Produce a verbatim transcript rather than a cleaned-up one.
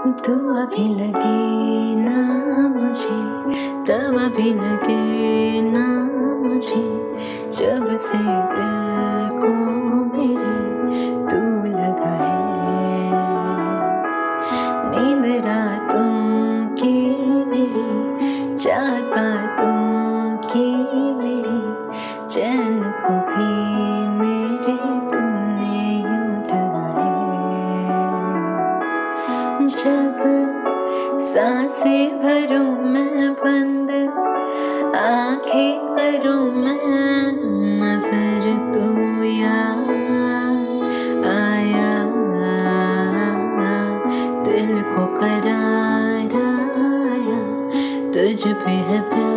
तू अभी लगे ना मुझे, तब अभी लगे ना मुझे, जब से दिल को मेरे तू लगा है। नींद रातों की मेरी, चार बातों की मेरी, चैन को भी मेरे तूने यूं ठगा है। जब सांसें भरूं मैं बंद, आंखें करूं मैं, नजर तू याद आया, दिल को करार आया, तुझ पे है प्यार।